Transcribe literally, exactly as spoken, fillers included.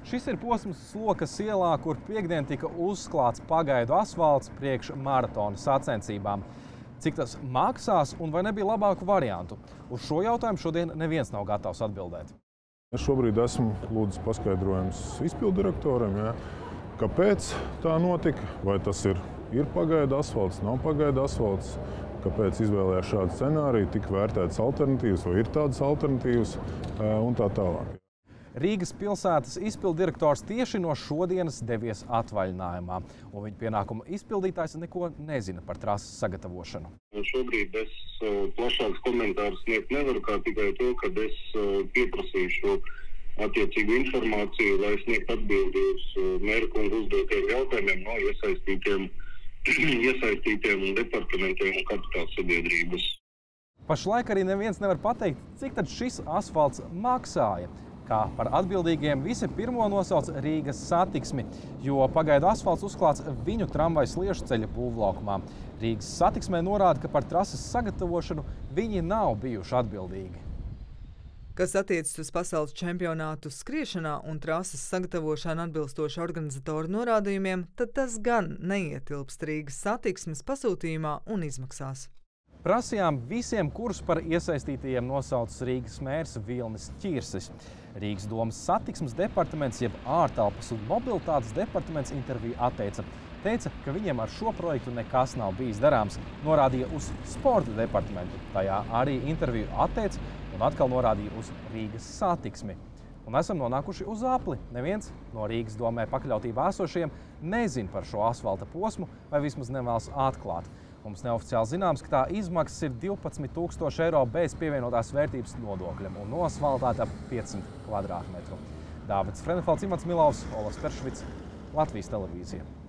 Šis ir posms Slokas ielā, kur piekdien tika uzklāts pagaidu asfalts priekš maratona sacensībām. Cik tas maksās un vai nebija labāku variantu? Uz šo jautājumu šodien neviens nav gatavs atbildēt. Es šobrīd esmu lūdzis paskaidrojums izpildirektoram, ja, kāpēc tā notika, vai tas ir, ir pagaidu asfalts, nav pagaidu asfalts, kāpēc izvēlējās šādu scenāriju, tika vērtētas alternatīvas, vai ir tādas alternatīvas un tā tālāk. Rīgas pilsētas izpildirektors tieši no šodienas devies atvaļinājumā, un viņa pienākumu izpildītājs neko nezina par trases sagatavošanu. Šobrīd es plašāks komentārus sniegt nevaru, kā tikai to, ka es pieprasīšu attiecīgu informāciju, lai sniegtu atbildi uz mēra kunga uzdotiem jautājumiem no iesaistītiem, iesaistītiem departamentiem un kapitāla sabiedrības. Pašlaik arī neviens nevar pateikt, cik tad šis asfalts maksāja. Kā par atbildīgiem visi pirmo nosauc Rīgas satiksmi, jo pagaidu asfalts uzklāts viņu tramvaja sliežu ceļa būvlaukumā. Rīgas satiksmē norāda, ka par trases sagatavošanu viņi nav bijuši atbildīgi. Kas attiecas uz pasaules čempionātu skriešanā un trases sagatavošanu atbilstoši organizatoru norādījumiem, tad tas gan neietilpst Rīgas satiksmes pasūtījumā un izmaksās. Prasījām visiem, kurus par iesaistītajiem nosaucas Rīgas mērs Vilnis Ķirsis. Rīgas domas satiksmes departaments, jeb ārtelpas un mobilitātes departaments interviju atteica. Teica, ka viņiem ar šo projektu nekas nav bijis darāms. Norādīja uz sporta departamentu. Tajā arī interviju atteica un atkal norādīja uz Rīgas satiksmi. Un esam nonākuši uz apli. Neviens no Rīgas domē pakļautībā esošiem nezina par šo asfalta posmu vai vismaz nevēlas atklāt. Mums neoficiāli zināms, ka tā izmaksas ir divpadsmit tūkstoši eiro bez pievienotās vērtības nodokļiem un noasfaltēta ap piecsimt kvadrātmetru. Dāvids Frenefalds, Imants Milovs, Olas Peršvits, Latvijas televīzija.